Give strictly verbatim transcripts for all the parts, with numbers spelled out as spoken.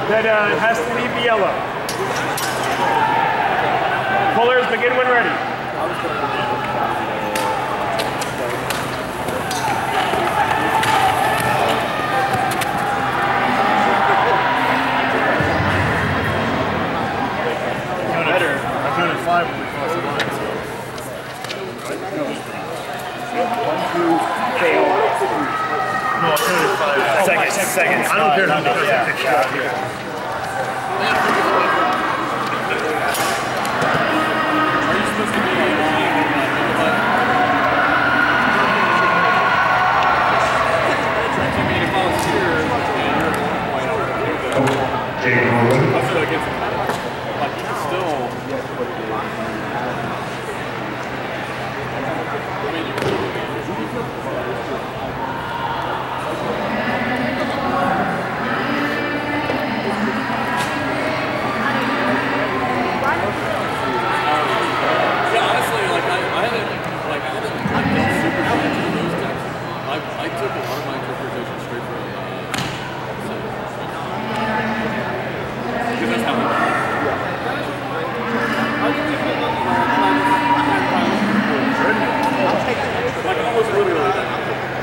that uh, has to leave the yellow. Pullers, begin when ready. Better. I counted five when we crossed the line. One, two, fail. No, I counted five. Seconds, seconds. I don't care how many yeah, seconds. yeah, yeah. I feel like it's like you can still. Yeah, honestly, like I, I haven't, like I haven't, I've done super science in those texts. I, I took a lot of my interpretation straight from. Uh, Because that's how it works. Like almost literally that.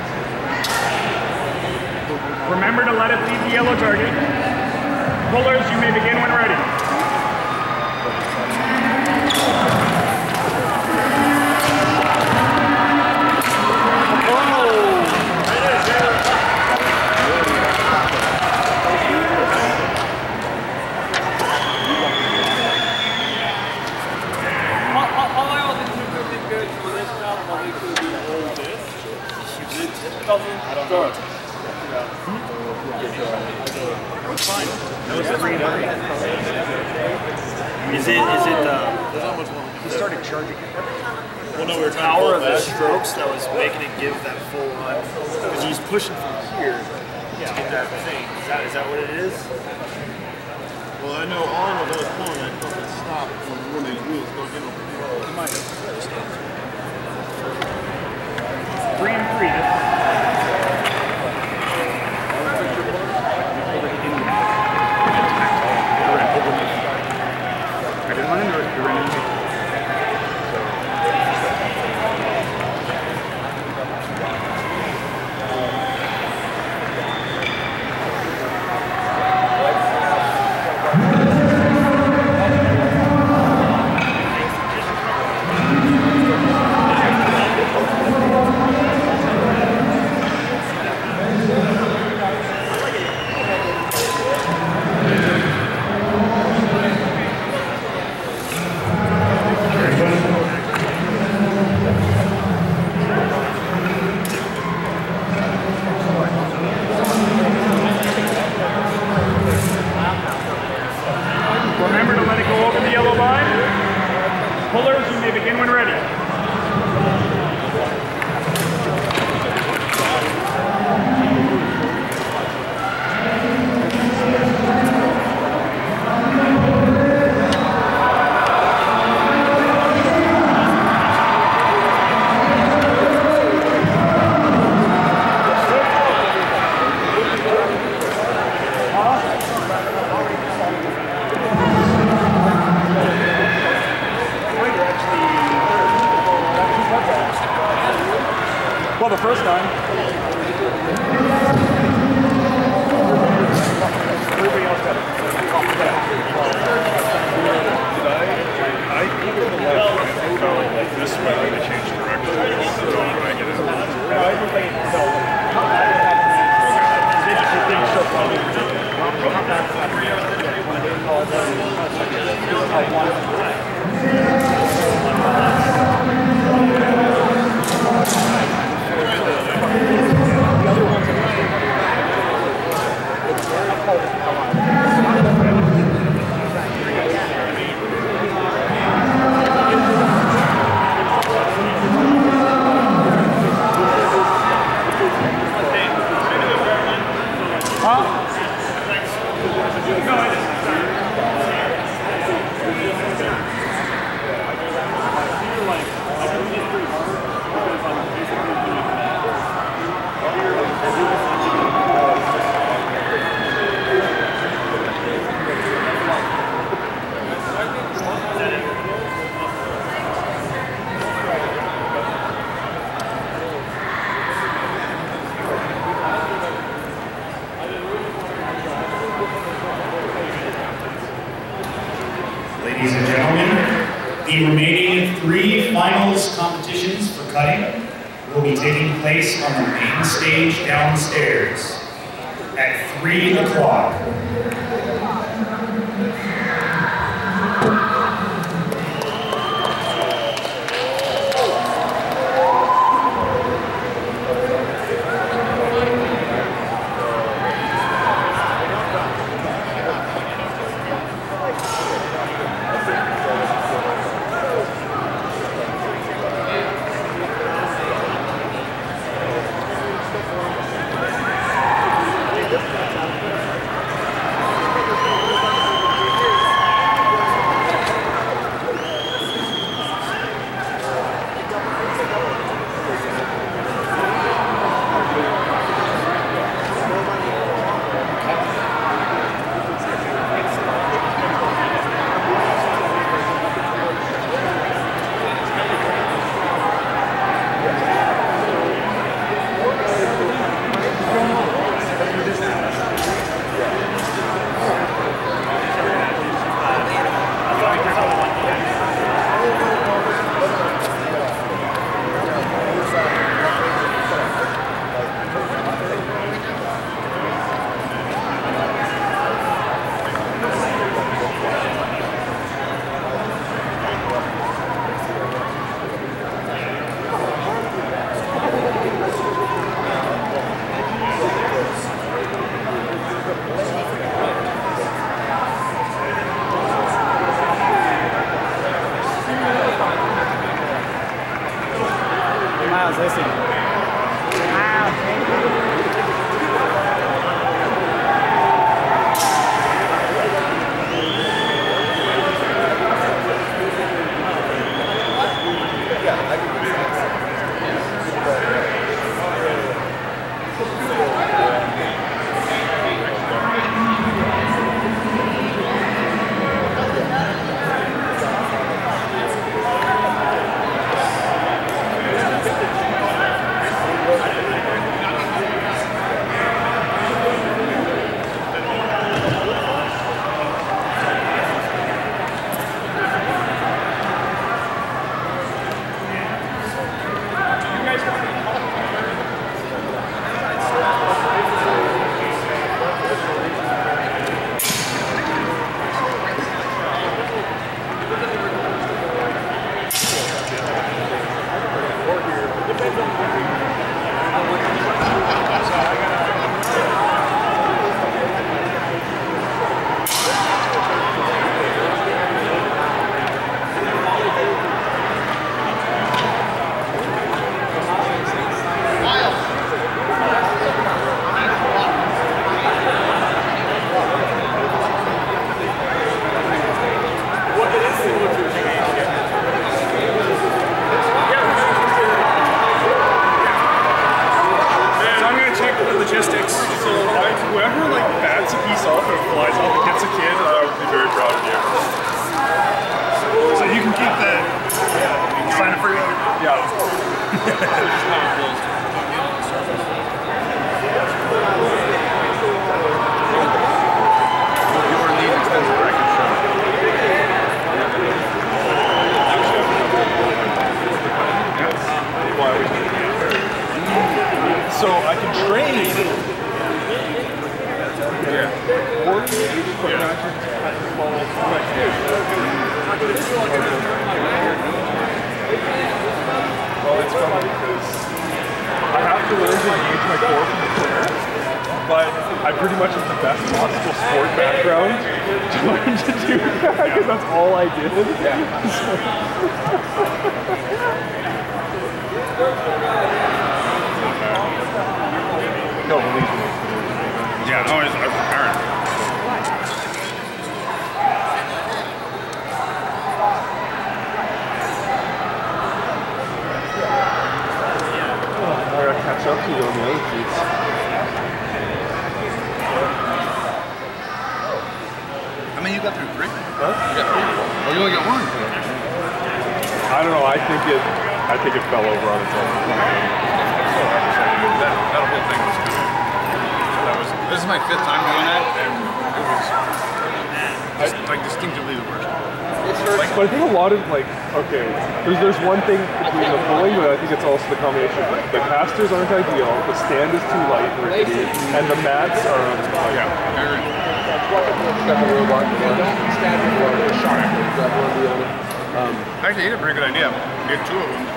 Remember to let it leave the yellow target. Pullers, you may begin when ready. I don't know. It's fine. That was three and three. Is it, is it, uh, He started charging it. well, no, we were power of the strokes that was making it give that full on, because he's pushing from here to get that thing. Is that, is that what it is? Well, I know Arnold was pulling that fucking stop from one of these wheels don't get over here. He might have. Three and three. I didn't want him to run into. Remember to let it go over the yellow line. Pullers, you may begin when ready. Well, the first time. Everybody else got it. I think it was like this way when they changed direction. So I get it. No, everybody, so. Things so funny. The remaining three finals competitions for cutting will be taking place on the main stage downstairs at three o'clock. Okay, there's, there's one thing between the pulling, but I think it's also the combination. The casters aren't ideal, the stand is too light and rickety, and the mats are on fire. Yeah. Um, Actually, he had a pretty good idea. Get two of them.